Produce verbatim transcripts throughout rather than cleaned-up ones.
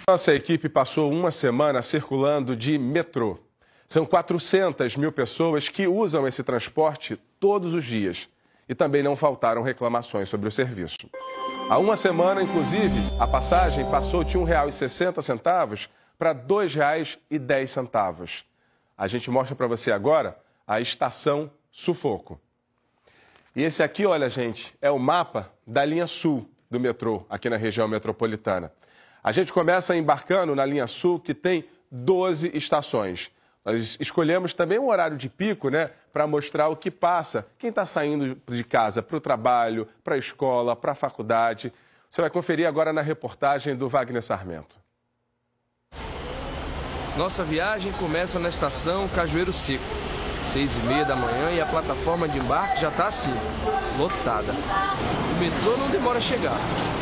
Nossa equipe passou uma semana circulando de metrô. São quatrocentas mil pessoas que usam esse transporte todos os dias. E também não faltaram reclamações sobre o serviço. Há uma semana, inclusive, a passagem passou de um real e sessenta centavos para dois reais e dez centavos. A gente mostra para você agora a estação Sufoco. E esse aqui, olha, gente, é o mapa da linha sul do metrô, aqui na região metropolitana. A gente começa embarcando na linha sul, que tem doze estações. Nós escolhemos também um horário de pico, né, para mostrar o que passa. Quem está saindo de casa para o trabalho, para a escola, para a faculdade. Você vai conferir agora na reportagem do Wagner Sarmento. Nossa viagem começa na estação Cajueiro Seco. Seis e meia da manhã e a plataforma de embarque já está assim, lotada. O metrô não demora a chegar.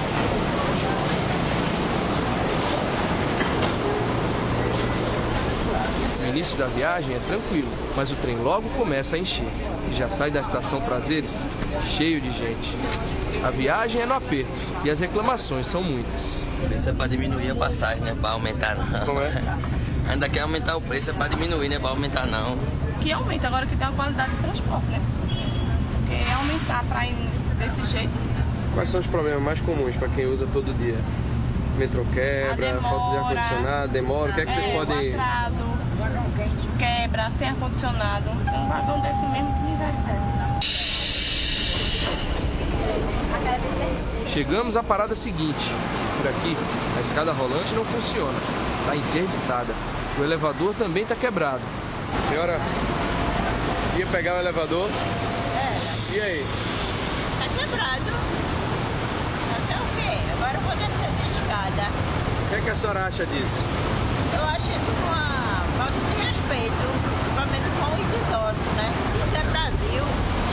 O início da viagem é tranquilo, mas o trem logo começa a encher e já sai da estação Prazeres cheio de gente. A viagem é no aperto e as reclamações são muitas. Isso é para diminuir a passagem, né? Para aumentar não. Como é? Ainda quer aumentar o preço, é para diminuir, né? Para aumentar não. Que aumenta agora que tem a qualidade do transporte, né? Porque aumentar para ir desse jeito. Quais são os problemas mais comuns para quem usa todo dia? Metrô quebra, falta de ar-condicionado, demora, o que é que vocês é, podem... O atraso, quebra, sem ar-condicionado. Um vagão desse mesmo que misericórdia. Chegamos à parada seguinte. Por aqui, a escada rolante não funciona, está interditada. O elevador também está quebrado. Senhora, ia pegar o elevador? É. E aí? Tá quebrado. Até o quê? Agora eu vou descer de escada. O que é que a senhora acha disso? Eu acho isso uma falta de respeito, principalmente com os idosos, né? Isso é Brasil.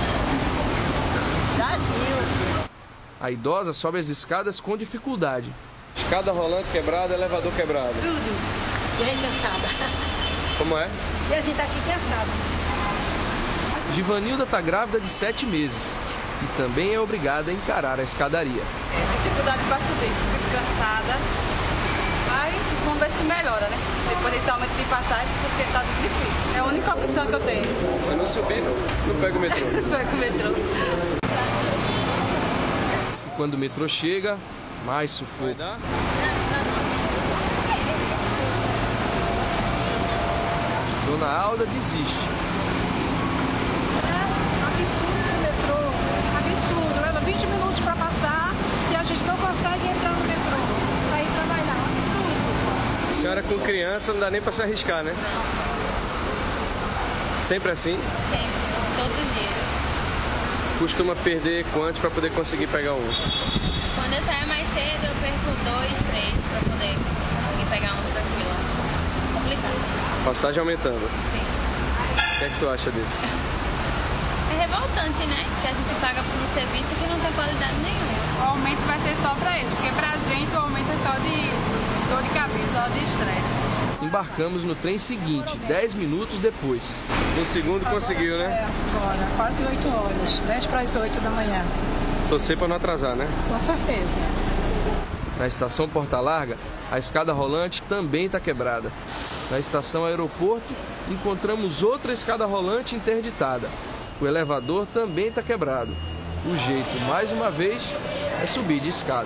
Brasil. A idosa sobe as escadas com dificuldade. Escada rolante quebrada, elevador quebrado. Tudo. E aí, cansada. Como é? E a gente tá aqui cansado. Givanilda está grávida de sete meses e também é obrigada a encarar a escadaria. Dificuldade para subir, fico cansada, mas vamos ver se melhora, né? Depois desse aumento de passagem, porque está muito difícil. É a única opção que eu tenho. Se eu não subir, não, não pego o metrô. Não pego o metrô. E quando o metrô chega, mais sufoco. Dona Alda desiste. É absurdo o metrô, absurdo. Leva vinte minutos para passar e a gente não consegue entrar no metrô para ir trabalhar. Absurdo. A senhora com criança não dá nem para se arriscar, né? Sempre assim? Sempre, todos os dias. Costuma perder quantos para poder conseguir pegar um? Quando eu saio mais cedo, eu perco dois, três para poder conseguir pegar um tranquilo. Complicado. Passagem aumentando. Sim. O que é que tu acha disso? É revoltante, né? Que a gente paga por um serviço que não tem qualidade nenhuma. O aumento vai ser só para eles, porque pra gente o aumento é só de dor de cabeça, Só de estresse. Embarcamos no trem seguinte, dez minutos depois. No segundo conseguiu, né? É, agora, quase oito horas, dez para as oito da manhã. Torcer para não atrasar, né? Com certeza. Na estação Porta Larga, a escada rolante também está quebrada. Na estação Aeroporto, encontramos outra escada rolante interditada. O elevador também está quebrado. O jeito, mais uma vez, é subir de escada.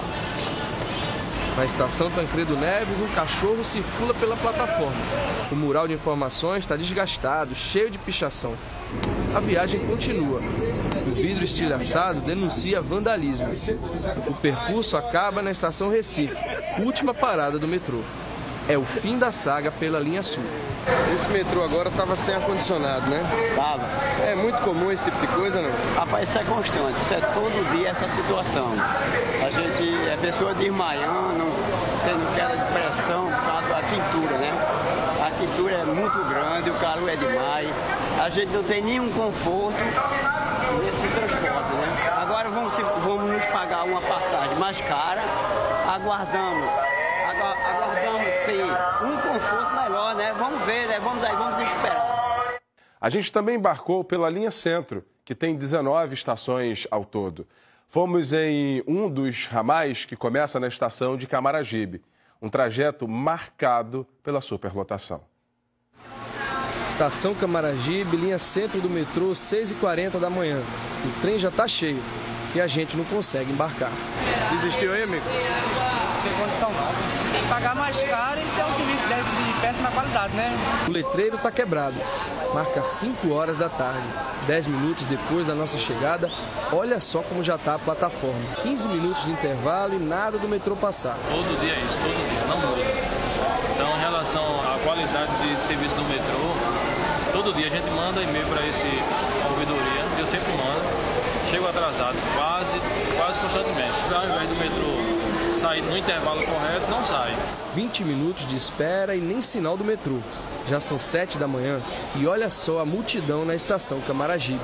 Na estação Tancredo Neves, um cachorro circula pela plataforma. O mural de informações está desgastado, cheio de pichação. A viagem continua. O vidro estilhaçado denuncia vandalismo. O percurso acaba na estação Recife, última parada do metrô. É o fim da saga pela linha sul. Esse metrô agora estava sem ar-condicionado, né? Tava. É muito comum esse tipo de coisa, não? Rapaz, isso é constante, isso é todo dia essa situação. A gente é pessoa desmaiando, tendo queda de pressão por causa da quintura, né? A quintura é muito grande, o calor é demais. A gente não tem nenhum conforto nesse transporte, né? Agora vamos, vamos nos pagar uma passagem mais cara, aguardando. Aguardamos ter um conforto melhor, né? Vamos ver, né? Vamos aí, vamos esperar. A gente também embarcou pela linha Centro, que tem dezenove estações ao todo. Fomos em um dos ramais que começa na estação de Camaragibe. Um trajeto marcado pela superlotação. Estação Camaragibe, linha centro do metrô, seis e quarenta da manhã. O trem já está cheio e a gente não consegue embarcar. Desistiu aí, amigo? Não tem condição não. Tem que pagar mais caro e ter um serviço desse de péssima qualidade, né? O letreiro está quebrado. Marca cinco horas da tarde. dez minutos depois da nossa chegada, olha só como já está a plataforma. quinze minutos de intervalo e nada do metrô passar. Todo dia é isso, todo dia, não muda. Então, em relação à qualidade de serviço do metrô, todo dia a gente manda e-mail para esse ouvidoria, eu sempre mando. Chego atrasado, quase, quase constantemente. Ao invés do metrô sair no intervalo correto, não sai. vinte minutos de espera e nem sinal do metrô. Já são sete da manhã e olha só a multidão na estação Camaragibe.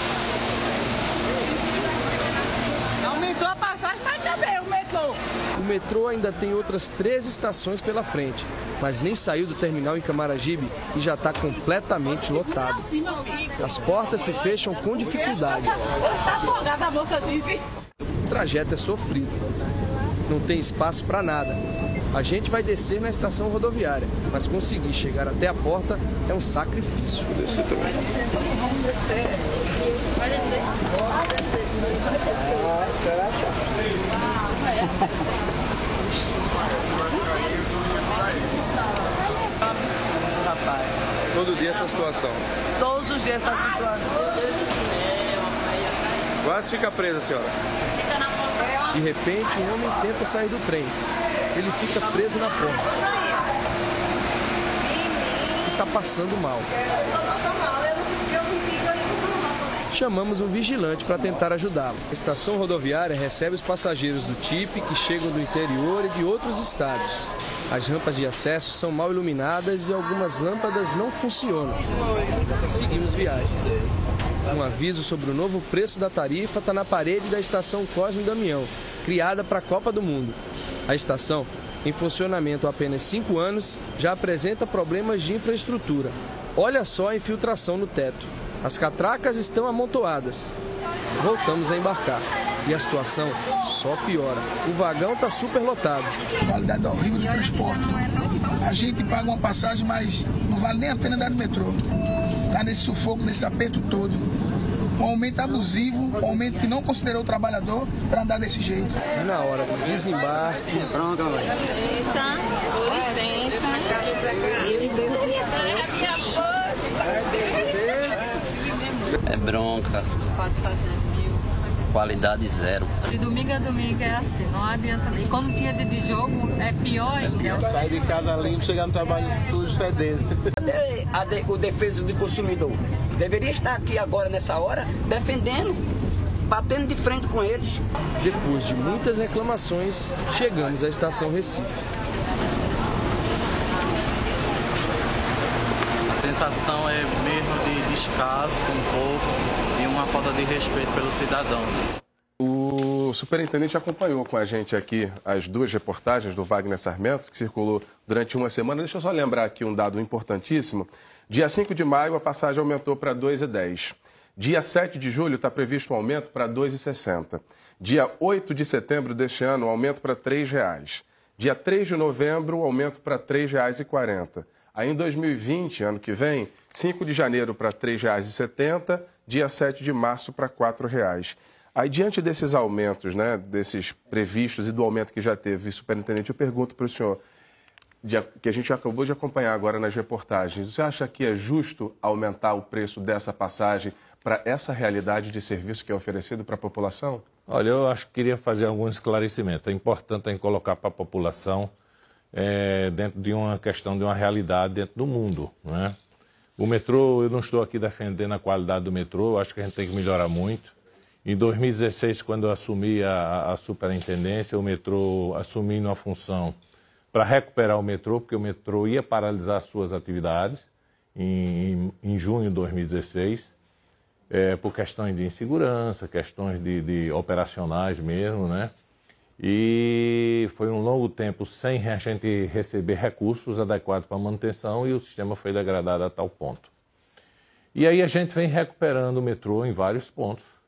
Aumentou a passagem, mas também o metrô. O metrô ainda tem outras três estações pela frente, mas nem saiu do terminal em Camaragibe e já está completamente lotado. As portas se fecham com dificuldade. A moça disse. O trajeto é sofrido. Não tem espaço para nada. A gente vai descer na estação rodoviária, mas conseguir chegar até a porta é um sacrifício. Vai descer. Vai descer. Todo dia essa situação. Todos os dias essa situação. Quase fica presa, senhora. De repente, um homem tenta sair do trem. Ele fica preso na porta. E está passando mal. Chamamos um vigilante para tentar ajudá-lo. A estação rodoviária recebe os passageiros do T I P que chegam do interior e de outros estados. As rampas de acesso são mal iluminadas e algumas lâmpadas não funcionam. Seguimos viagem. Um aviso sobre o novo preço da tarifa está na parede da estação Cosme Damião, criada para a Copa do Mundo. A estação, em funcionamento há apenas cinco anos, já apresenta problemas de infraestrutura. Olha só a infiltração no teto. As catracas estão amontoadas. Voltamos a embarcar e a situação só piora. O vagão está super lotado. Qualidade horrível do transporte. A gente paga uma passagem, mas não vale nem a pena andar no metrô. Está nesse sufoco, nesse aperto todo. Um aumento abusivo, um aumento que não considerou o trabalhador para andar desse jeito. E na hora do desembarque... Pronto, licença, licença. É bronca. Pode fazer mil. Qualidade zero. De domingo a domingo é assim, não adianta. E quando tinha dia de jogo, é pior ainda. Sai de casa limpo, chegar no trabalho sujo, fedendo. Cadê a de, o defesa do consumidor? Deveria estar aqui agora, nessa hora, defendendo, batendo de frente com eles. Depois de muitas reclamações, chegamos à estação Recife. A sensação é mesmo de descaso com o povo e uma falta de respeito pelo cidadão. O superintendente acompanhou com a gente aqui as duas reportagens do Wagner Sarmento, que circulou durante uma semana. Deixa eu só lembrar aqui um dado importantíssimo. Dia cinco de maio, a passagem aumentou para dois reais e dez centavos. Dia sete de julho, está previsto um aumento para dois reais e sessenta centavos. Dia oito de setembro deste ano, um aumento para três reais. Dia três de novembro, um aumento para três reais e quarenta centavos. Aí em dois mil e vinte, ano que vem, cinco de janeiro para três reais e setenta centavos, dia sete de março para quatro reais. Aí, diante desses aumentos, né, desses previstos e do aumento que já teve, superintendente, eu pergunto para o senhor, de, que a gente acabou de acompanhar agora nas reportagens, você acha que é justo aumentar o preço dessa passagem para essa realidade de serviço que é oferecido para a população? Olha, eu acho que queria fazer alguns esclarecimentos. É importante a gente colocar para a população é, dentro de uma questão de uma realidade dentro do mundo, né? O metrô, eu não estou aqui defendendo a qualidade do metrô, eu acho que a gente tem que melhorar muito. Em dois mil e dezesseis, quando eu assumi a, a superintendência, o metrô assumindo a função para recuperar o metrô, porque o metrô ia paralisar suas atividades em, em, em junho de dois mil e dezesseis, é, por questões de insegurança, questões de, de operacionais mesmo, né? E foi um longo tempo sem a gente receber recursos adequados para manutenção e o sistema foi degradado a tal ponto. E aí a gente vem recuperando o metrô em vários pontos,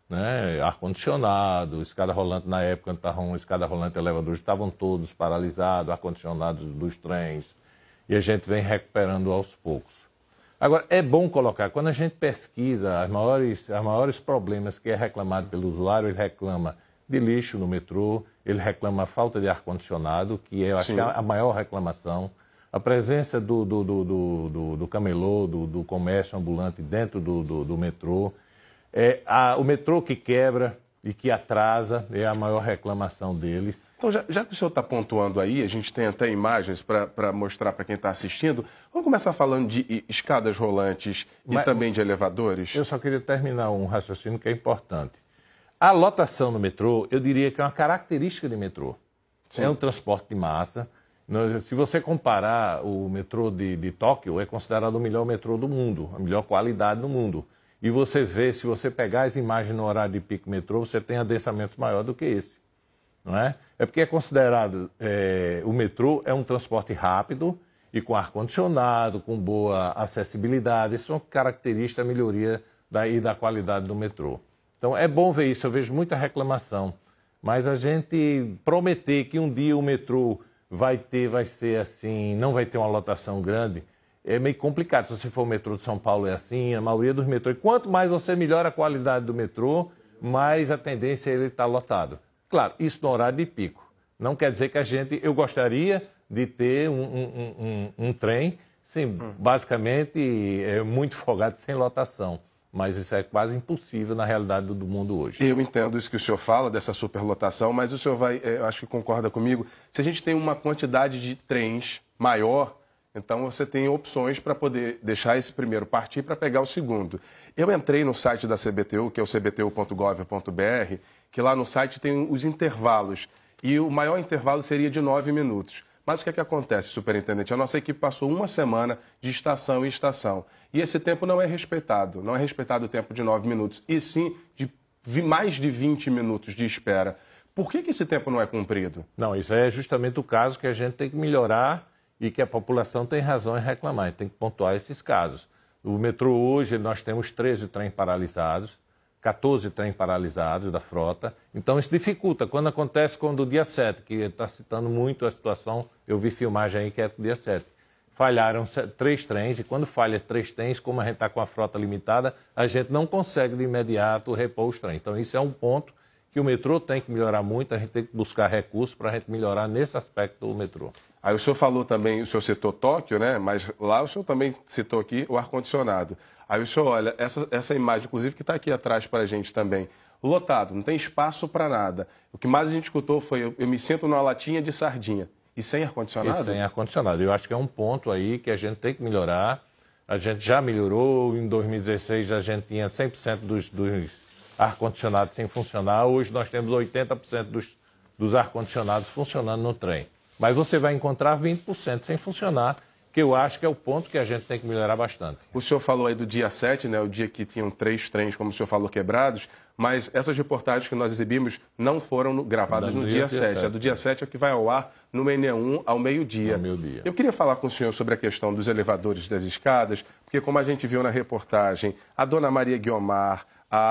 né? Ar-condicionado, escada rolante, na época estavam escada rolante e elevadores estavam todos paralisados, ar-condicionados dos trens, e a gente vem recuperando aos poucos. Agora, é bom colocar, quando a gente pesquisa as maiores, os maiores problemas que é reclamado pelo usuário, ele reclama de lixo no metrô, ele reclama a falta de ar-condicionado, que é, eu acho que é a maior reclamação, a presença do, do, do, do, do, do camelô, do, do comércio ambulante dentro do, do, do metrô, é, a, o metrô que quebra e que atrasa é a maior reclamação deles. Então, já, já que o senhor está pontuando aí, a gente tem até imagens para mostrar para quem está assistindo, vamos começar falando de escadas rolantes e Mas, também de elevadores? Eu só queria terminar um raciocínio que é importante. A lotação no metrô, eu diria que é uma característica de metrô. Sim. É um transporte de massa. Se você comparar o metrô de, de Tóquio, é considerado o melhor metrô do mundo, a melhor qualidade do mundo. E você vê, se você pegar as imagens no horário de pico metrô, você tem adensamentos maior do que esse. Não é? É porque é considerado, é, o metrô é um transporte rápido e com ar-condicionado, com boa acessibilidade. Isso é uma característica, a melhoria da, e da qualidade do metrô. Então é bom ver isso, eu vejo muita reclamação. Mas a gente prometer que um dia o metrô vai ter, vai ser assim, não vai ter uma lotação grande, é meio complicado. Se você for o metrô de São Paulo é assim, a maioria dos metrôs. Quanto mais você melhora a qualidade do metrô, mais a tendência é ele estar lotado. Claro, isso no horário de pico. Não quer dizer que a gente... Eu gostaria de ter um, um, um, um trem, sim, hum. basicamente, é muito folgado, sem lotação. Mas isso é quase impossível na realidade do mundo hoje. Eu entendo isso que o senhor fala, dessa superlotação, mas o senhor vai, eu acho que concorda comigo, se a gente tem uma quantidade de trens maior, então você tem opções para poder deixar esse primeiro partir para pegar o segundo. Eu entrei no site da C B T U, que é o c b t u ponto gov ponto b r, que lá no site tem os intervalos, e o maior intervalo seria de nove minutos. Mas o que é que acontece, superintendente? A nossa equipe passou uma semana de estação em estação. E esse tempo não é respeitado. Não é respeitado o tempo de nove minutos, e sim de mais de vinte minutos de espera. Por que que esse tempo não é cumprido? Não, isso é justamente o caso que a gente tem que melhorar e que a população tem razão em reclamar. A gente tem que pontuar esses casos. O metrô hoje, nós temos treze trens paralisados, quatorze trens paralisados da frota. Então, isso dificulta. Quando acontece quando o dia sete, que está citando muito a situação, eu vi filmagem aí que é do dia sete. Falharam três trens, e quando falha três trens, como a gente está com a frota limitada, a gente não consegue de imediato repor os trens. Então, isso é um ponto que o metrô tem que melhorar muito, a gente tem que buscar recursos para a gente melhorar nesse aspecto do metrô. Aí o senhor falou também, o senhor citou Tóquio, né? Mas lá o senhor também citou aqui o ar-condicionado. Aí o senhor olha, essa, essa imagem, inclusive, que está aqui atrás para a gente também, lotado, não tem espaço para nada. O que mais a gente escutou foi, eu, eu me sinto numa latinha de sardinha. E sem ar-condicionado? E sem ar-condicionado. Eu acho que é um ponto aí que a gente tem que melhorar. A gente já melhorou, em dois mil e dezesseis a gente tinha cem por cento dos, dos ar-condicionados sem funcionar. Hoje nós temos oitenta por cento dos, dos ar-condicionados funcionando no trem. Mas você vai encontrar vinte por cento sem funcionar, que eu acho que é o ponto que a gente tem que melhorar bastante. O senhor falou aí do dia sete, né, o dia que tinham três trens, como o senhor falou, quebrados, mas essas reportagens que nós exibimos não foram no, gravadas no, no dia, dia sete. A do dia sete é o que vai ao ar no N um ao meio-dia. Ao meio-dia. Eu queria falar com o senhor sobre a questão dos elevadores das escadas, porque como a gente viu na reportagem, a dona Maria Guiomar,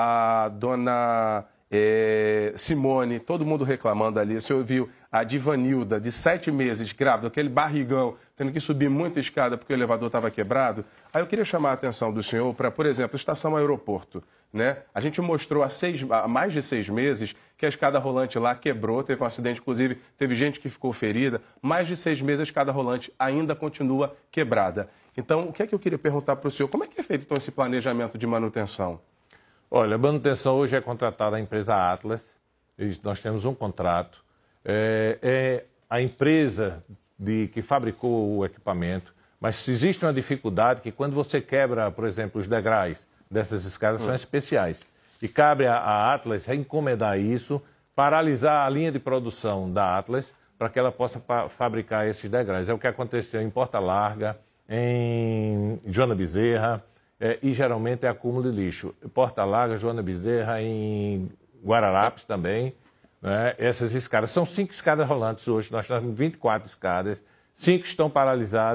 a dona... É, Simone, todo mundo reclamando ali. O senhor viu a Divanilda, de sete meses, grávida, aquele barrigão, tendo que subir muita escada porque o elevador estava quebrado. Aí eu queria chamar a atenção do senhor para, por exemplo, estação aeroporto. Né? A gente mostrou há, seis, há mais de seis meses que a escada rolante lá quebrou, teve um acidente, inclusive teve gente que ficou ferida. Mais de seis meses a escada rolante ainda continua quebrada. Então, o que é que eu queria perguntar para o senhor? Como é que é feito então esse planejamento de manutenção? Olha, a manutenção hoje é contratada a empresa Atlas, nós temos um contrato, é, é a empresa de, que fabricou o equipamento, mas se existe uma dificuldade que quando você quebra, por exemplo, os degraus dessas escadas são especiais, e cabe a, a Atlas encomendar isso, paralisar a linha de produção da Atlas para que ela possa pa, fabricar esses degraus. É o que aconteceu em Porta Larga, em Joana Bezerra, É, e geralmente é acúmulo de lixo. Porta Larga, Joana Bezerra, em Guararapes também. Né? Essas escadas, são cinco escadas rolantes hoje, nós temos vinte e quatro escadas, cinco estão paralisadas,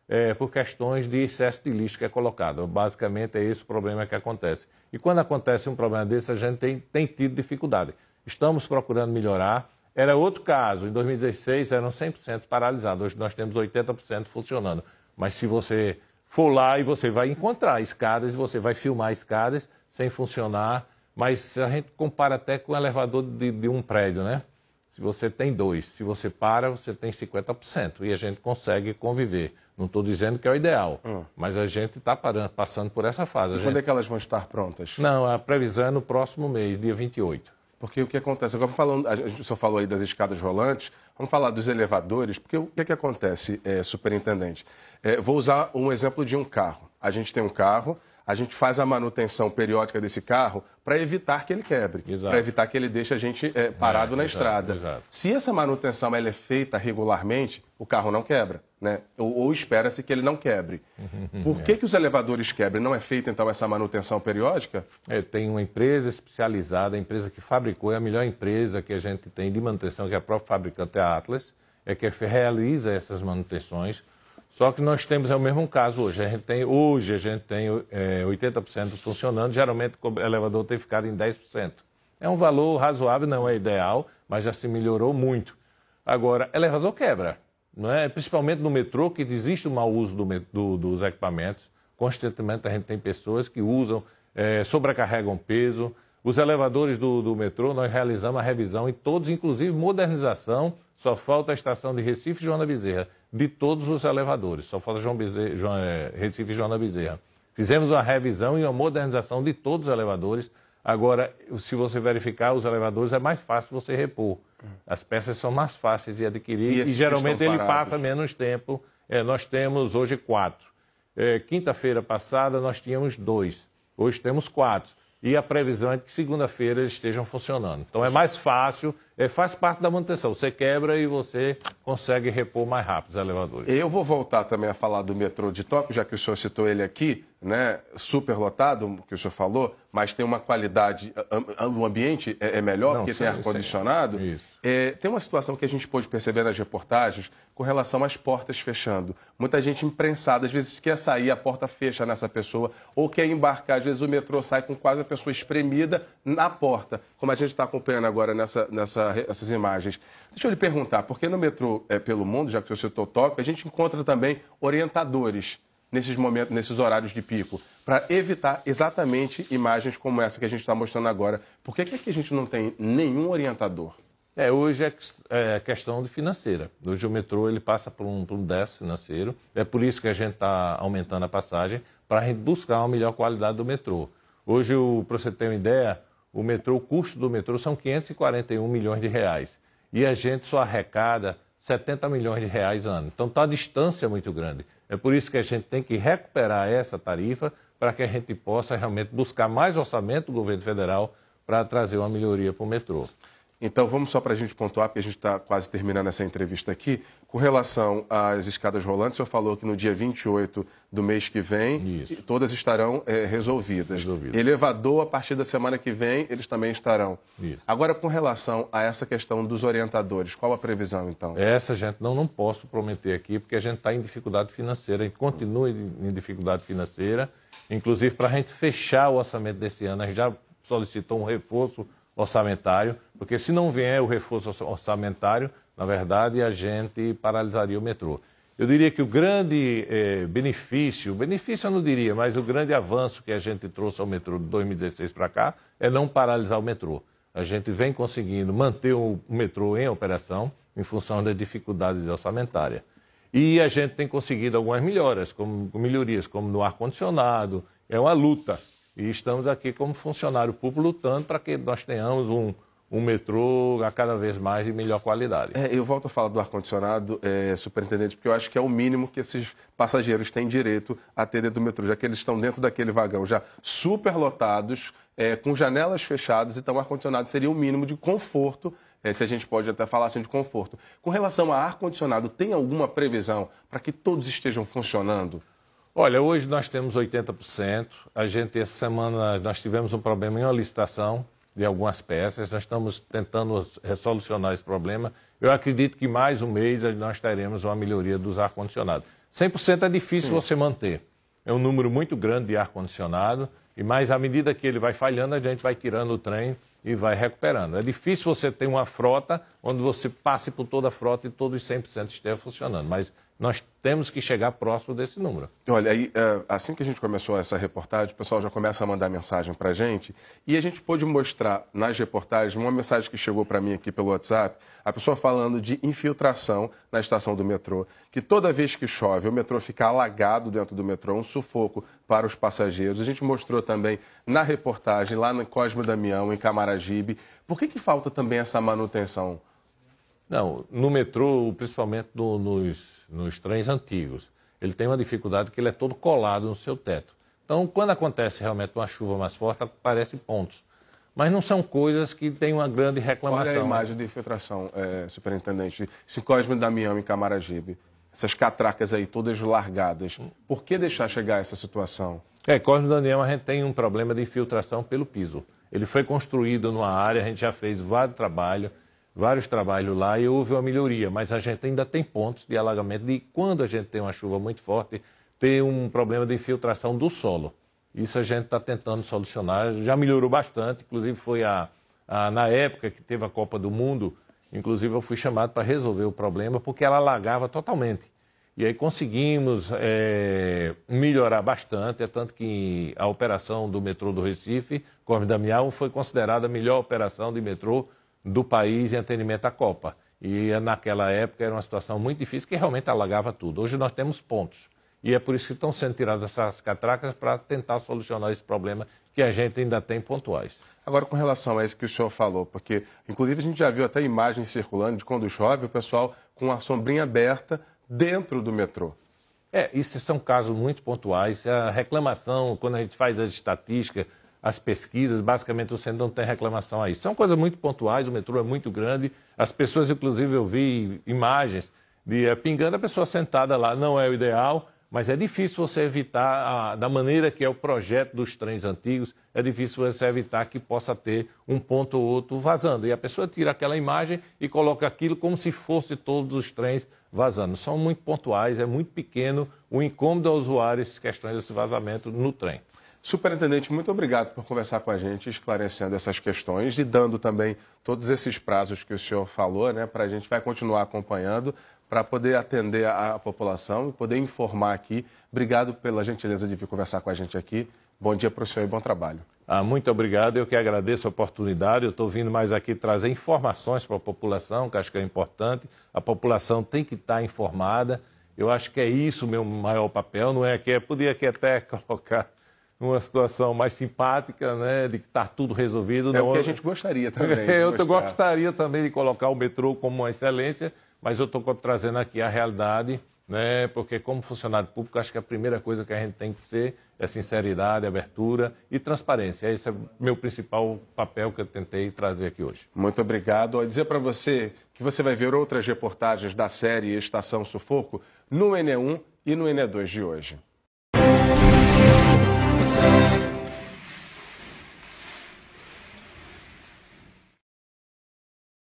é, por questões de excesso de lixo que é colocado. Basicamente é esse o problema que acontece. E quando acontece um problema desse, a gente tem, tem tido dificuldade. Estamos procurando melhorar. Era outro caso, em dois mil e dezesseis eram cem por cento paralisados, hoje nós temos oitenta por cento funcionando. Mas se você for lá e você vai encontrar escadas, e você vai filmar escadas sem funcionar, mas a gente compara até com o elevador de, de um prédio, né? Se você tem dois, se você para, você tem cinquenta por cento e a gente consegue conviver. Não estou dizendo que é o ideal, hum. mas a gente está passando por essa fase. E a quando gente... é que elas vão estar prontas? Não, a previsão é no próximo mês, dia vinte e oito. Porque o que acontece, agora falando, a gente só falou aí das escadas rolantes, vamos falar dos elevadores, porque o que, é que acontece, é, superintendente? É, vou usar um exemplo de um carro. A gente tem um carro, a gente faz a manutenção periódica desse carro para evitar que ele quebre, para evitar que ele deixe a gente é, parado é, na exato, estrada. Exato. Se essa manutenção ela é feita regularmente, o carro não quebra, né? Ou, ou espera-se que ele não quebre. Por que, é. que os elevadores quebram? Não é feita, então, essa manutenção periódica? É, tem uma empresa especializada, a empresa que fabricou, é a melhor empresa que a gente tem de manutenção, que é a própria fabricante, a Atlas, é que realiza essas manutenções. Só que nós temos é o mesmo caso hoje. A gente tem, hoje a gente tem é, oitenta por cento funcionando, geralmente o elevador tem ficado em dez por cento. É um valor razoável, não é ideal, mas já se melhorou muito. Agora, elevador quebra, não é? Principalmente no metrô, que existe o mau uso do, do, dos equipamentos. Constantemente a gente tem pessoas que usam, é, sobrecarregam peso. Os elevadores do, do metrô, nós realizamos a revisão em todos, inclusive modernização, só falta a estação de Recife e Joana Bezerra, de todos os elevadores, só falta João Bezerra, João, é, Recife e Joana Bezerra. Fizemos uma revisão e uma modernização de todos os elevadores. Agora, se você verificar, os elevadores é mais fácil você repor. As peças são mais fáceis de adquirir e, e geralmente ele passa menos tempo. É, nós temos hoje quatro. É, quinta-feira passada nós tínhamos dois, hoje temos quatro. E a previsão é que segunda-feira eles estejam funcionando. Então é mais fácil, é, faz parte da manutenção. Você quebra e você consegue repor mais rápido os elevadores. Eu vou voltar também a falar do metrô de Tóquio, já que o senhor citou ele aqui, né? Super lotado, que o senhor falou, mas tem uma qualidade, o ambiente é melhor, Não, porque sim, tem ar-condicionado. É, tem uma situação que a gente pôde perceber nas reportagens com relação às portas fechando. Muita gente imprensada, às vezes quer sair, a porta fecha nessa pessoa, ou quer embarcar, às vezes o metrô sai com quase a pessoa espremida na porta, como a gente está acompanhando agora nessa, nessa, essas imagens. Deixa eu lhe perguntar, porque no metrô é, pelo mundo, já que o senhor citou Tóquio, a gente encontra também orientadores nesses momentos, nesses horários de pico, para evitar exatamente imagens como essa que a gente está mostrando agora. Por que, que aqui a gente não tem nenhum orientador? É, hoje é, é questão de financeira. Hoje o metrô ele passa por um, por um déficit financeiro. É por isso que a gente está aumentando a passagem, para a gente buscar uma melhor qualidade do metrô. Hoje, para você ter uma ideia, o metrô, o custo do metrô são quinhentos e quarenta e um milhões de reais. E a gente só arrecada setenta milhões de reais ano. Então está a distância muito grande. É por isso que a gente tem que recuperar essa tarifa para que a gente possa realmente buscar mais orçamento do governo federal para trazer uma melhoria para o metrô. Então, vamos só para a gente pontuar, porque a gente está quase terminando essa entrevista aqui. Com relação às escadas rolantes, o senhor falou que no dia vinte e oito do mês que vem, Isso. todas estarão é, resolvidas. Resolvido. Elevador, a partir da semana que vem, eles também estarão. Isso. Agora, com relação a essa questão dos orientadores, qual a previsão, então? Essa, gente, não, não posso prometer aqui, porque a gente está em dificuldade financeira, a gente continua em dificuldade financeira. Inclusive, para a gente fechar o orçamento desse ano, a gente já solicitou um reforço orçamentário, porque se não vier o reforço orçamentário, na verdade, a gente paralisaria o metrô. Eu diria que o grande eh, benefício, benefício eu não diria, mas o grande avanço que a gente trouxe ao metrô de dois mil e dezesseis para cá é não paralisar o metrô. A gente vem conseguindo manter o metrô em operação em função da dificuldade orçamentária. E a gente tem conseguido algumas melhoras, como melhorias, como no ar-condicionado, é uma luta. E estamos aqui como funcionário público lutando para que nós tenhamos um, um metrô a cada vez mais de melhor qualidade. É, eu volto a falar do ar-condicionado, é, superintendente, porque eu acho que é o mínimo que esses passageiros têm direito a ter dentro do metrô, já que eles estão dentro daquele vagão já super lotados, é, com janelas fechadas, então o ar-condicionado seria o mínimo de conforto, é, se a gente pode até falar assim de conforto. Com relação a ar-condicionado, tem alguma previsão para que todos estejam funcionando? Olha, hoje nós temos oitenta por cento. A gente, essa semana, nós tivemos um problema em uma licitação de algumas peças. Nós estamos tentando resolucionar esse problema. Eu acredito que mais um mês nós teremos uma melhoria dos ar-condicionados. cem por cento é difícil Sim. você manter. É um número muito grande de ar-condicionado, e mais à medida que ele vai falhando, a gente vai tirando o trem e vai recuperando. É difícil você ter uma frota onde você passe por toda a frota e todos os cem por cento estejam funcionando, mas nós temos que chegar próximo desse número. Olha, aí, assim que a gente começou essa reportagem, o pessoal já começa a mandar mensagem para a gente, e a gente pôde mostrar nas reportagens uma mensagem que chegou para mim aqui pelo WhatsApp, a pessoa falando de infiltração na estação do metrô, que toda vez que chove o metrô fica alagado dentro do metrô, um sufoco para os passageiros. A gente mostrou também na reportagem, lá no Cosme Damião, em Camaragibe. Por que que falta também essa manutenção? Não, no metrô, principalmente no, nos, nos trens antigos, ele tem uma dificuldade que ele é todo colado no seu teto. Então, quando acontece realmente uma chuva mais forte, aparecem pontos. Mas não são coisas que têm uma grande reclamação. Olha a imagem de infiltração, é, superintendente. Esse Cosme Damião em Camaragibe, essas catracas aí todas largadas. Por que deixar chegar a essa situação? É, Cosme Damião a gente tem um problema de infiltração pelo piso. Ele foi construído numa área, a gente já fez vários trabalhos, vários trabalhos lá e houve uma melhoria, mas a gente ainda tem pontos de alagamento de quando a gente tem uma chuva muito forte, ter um problema de infiltração do solo. Isso a gente está tentando solucionar, já melhorou bastante, inclusive foi a, a, na época que teve a Copa do Mundo, inclusive eu fui chamado para resolver o problema porque ela alagava totalmente. E aí conseguimos é, melhorar bastante, é tanto que a operação do metrô do Recife, Cosme Damião, foi considerada a melhor operação de metrô do país em atendimento à Copa. E naquela época era uma situação muito difícil, que realmente alagava tudo. Hoje nós temos pontos. E é por isso que estão sendo tiradas essas catracas para tentar solucionar esse problema que a gente ainda tem pontuais. Agora, com relação a isso que o senhor falou, porque, inclusive, a gente já viu até imagens circulando de quando chove, o pessoal com a sombrinha aberta dentro do metrô. É, isso são casos muito pontuais. A reclamação, quando a gente faz as estatísticas, as pesquisas, basicamente você não tem reclamação a isso. São coisas muito pontuais, o metrô é muito grande. As pessoas, inclusive, eu vi imagens de uh, pingando a pessoa sentada lá, não é o ideal, mas é difícil você evitar, a, da maneira que é o projeto dos trens antigos, é difícil você evitar que possa ter um ponto ou outro vazando. E a pessoa tira aquela imagem e coloca aquilo como se fosse todos os trens vazando. São muito pontuais, é muito pequeno o incômodo ao usuário, essas questões desse vazamento no trem. Superintendente, muito obrigado por conversar com a gente, esclarecendo essas questões e dando também todos esses prazos que o senhor falou, né, para a gente vai continuar acompanhando, para poder atender a, a população e poder informar aqui. Obrigado pela gentileza de vir conversar com a gente aqui. Bom dia para o senhor e bom trabalho. Ah, muito obrigado, eu que agradeço a oportunidade. Eu estou vindo mais aqui trazer informações para a população, que acho que é importante. A população tem que estar informada. Eu acho que é isso o meu maior papel, não é que eu podia aqui até colocar numa situação mais simpática, né, de que está tudo resolvido. É não... o que a gente gostaria também. Eu gostaria também de colocar o metrô como uma excelência, mas eu estou trazendo aqui a realidade, né, porque como funcionário público, acho que a primeira coisa que a gente tem que ser é sinceridade, abertura e transparência. Esse é o meu principal papel que eu tentei trazer aqui hoje. Muito obrigado. Vou dizer para você que você vai ver outras reportagens da série Estação Sufoco no N um e no N dois de hoje.